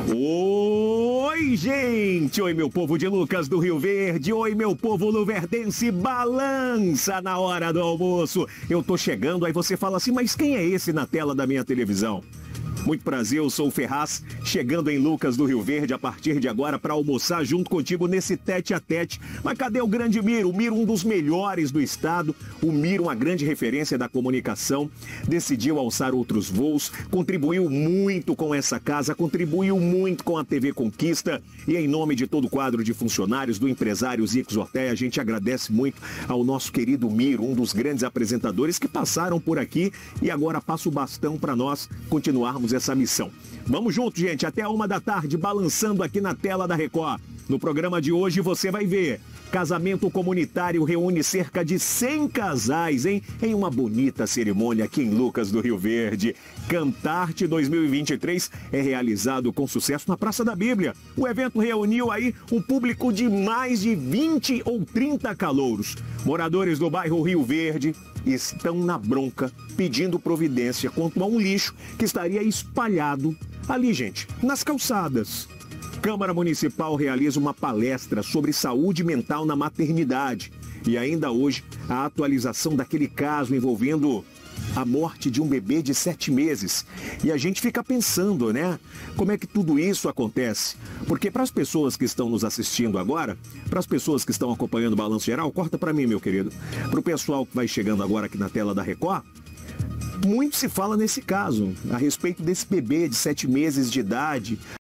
Oi, gente! Oi, meu povo de Lucas do Rio Verde! Oi, meu povo luverdense! Balança na hora do almoço! Eu tô chegando, aí você fala assim, mas quem é esse na tela da minha televisão? Muito prazer, eu sou o Ferraz, chegando em Lucas do Rio Verde a partir de agora para almoçar junto contigo nesse tete-a-tete. Mas cadê o grande Miro? O Miro, um dos melhores do estado, o Miro, uma grande referência da comunicação, decidiu alçar outros voos, contribuiu muito com essa casa, contribuiu muito com a TV Conquista e em nome de todo o quadro de funcionários do empresário Zico Ortega, a gente agradece muito ao nosso querido Miro, um dos grandes apresentadores que passaram por aqui e agora passa o bastão para nós continuarmos essa missão. Vamos junto, gente, até a 1 da tarde, balançando aqui na tela da Record. No programa de hoje você vai ver, casamento comunitário reúne cerca de 100 casais, hein? Em uma bonita cerimônia aqui em Lucas do Rio Verde. Cantarte 2023 é realizado com sucesso na Praça da Bíblia. O evento reuniu aí um público de mais de 20 ou 30 calouros. Moradores do bairro Rio Verde estão na bronca pedindo providência quanto a um lixo que estaria espalhado ali, gente, nas calçadas. Câmara Municipal realiza uma palestra sobre saúde mental na maternidade. E ainda hoje, a atualização daquele caso envolvendo a morte de um bebê de 7 meses. E a gente fica pensando, né? Como é que tudo isso acontece? Porque para as pessoas que estão nos assistindo agora, para as pessoas que estão acompanhando o Balanço Geral, corta para mim, meu querido. Para o pessoal que vai chegando agora aqui na tela da Record, muito se fala nesse caso, a respeito desse bebê de 7 meses de idade.